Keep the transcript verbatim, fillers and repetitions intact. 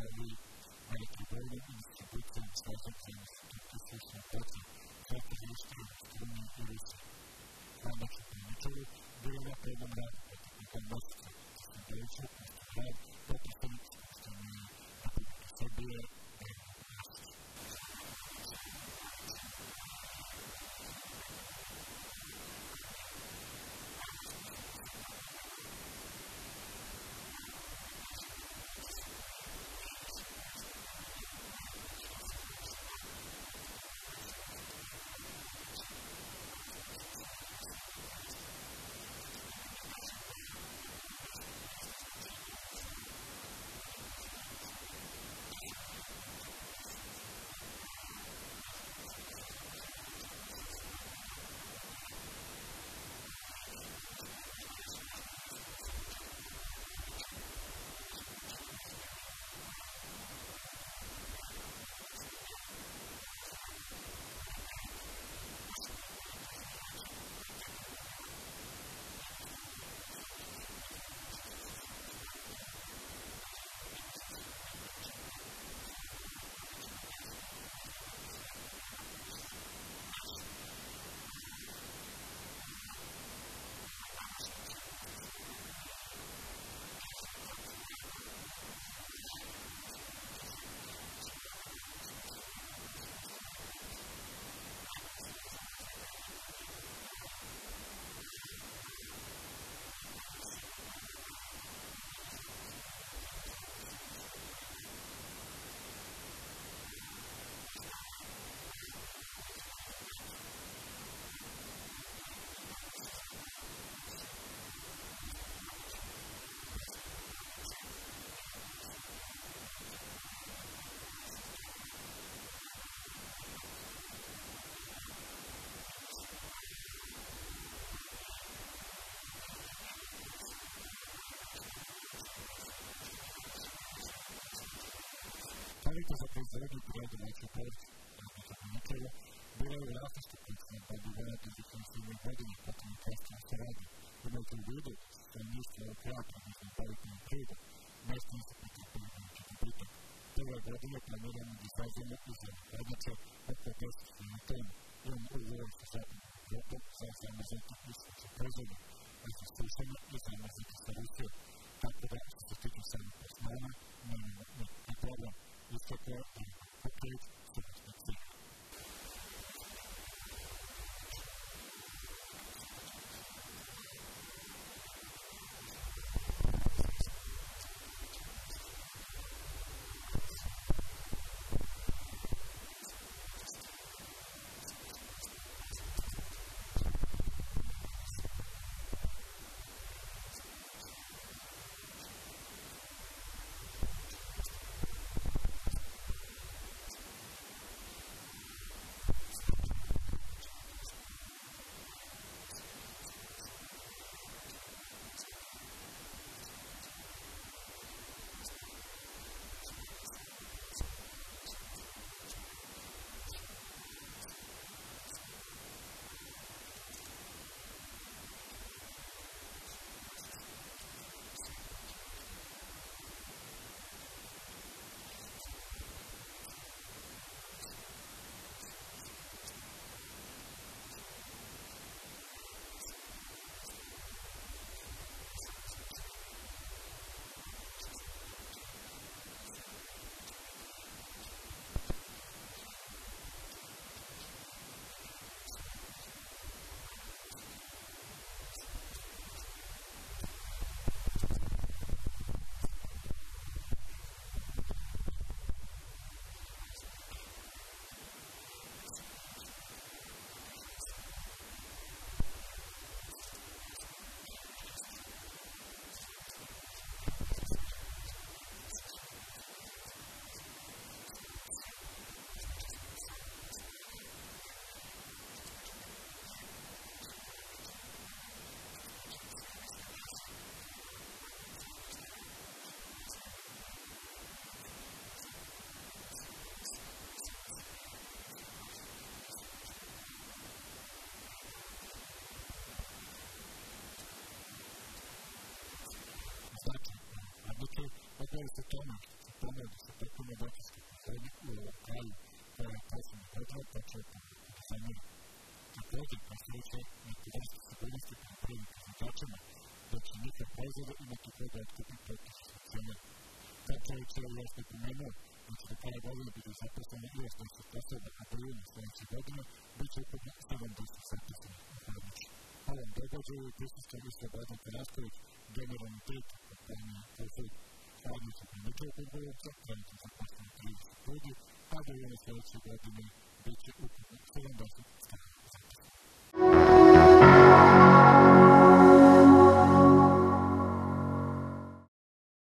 ali veliki broj institucija i sažetnih institucija slične potrebe zato ište struni i Rusije. Hladnačni priličari bili na prednom radu protiv nekog mjeseca, da se dođu u rad potpustavnik Skupštine Republike Srbije Dragan Vasić. Savjeta za proizvodnju prirodomoću porci, radnika Nikela, bila je u vlasništvu predsjednika Bogdana Dizikonsivnih godina potom u kasnije se radi. Imajte u vidu, što je misle o kreator izme kvalitetnom prirodom, mjesto se potrepili veliki dobitak. Prve godine planiramo da izražemo izjave hladnice oko deset hiljada tona. Imamo ugovor sa zapadnom Evropom za zamrznuti isključu proizvoda, a za slušanje i zamrznuti sa Rusijom. Tako da, što se tiče sami poslovanja, nemamo nikakvi problem. Isto to je pokret srpskog cilja. Odgovor se tome, tome da se potpuno dotički proizvodi u kraju posebnih godina, pa će dizajneri također postojeće neke vrste sigurnosti poljoprivrednim proizvođačima da će njihove proizvode imati koga otkupiti po tržišnoj cijeni. Čačević je još napomenuo da će do kraja godine biti zaposleno i osamdeset osoba, a do juna sljedeće godine bit će ukupno sedamdeset zaposlenih u Hladnici. Ovom događaju prisustvuje i Slobodan Tarasković, generalni direktor kompanije Profil. Hladnici primičaju konkurenca, trenutno zaposleno trideset ljudi, a do juna sljedeće godine bit će ukupno sedamdeset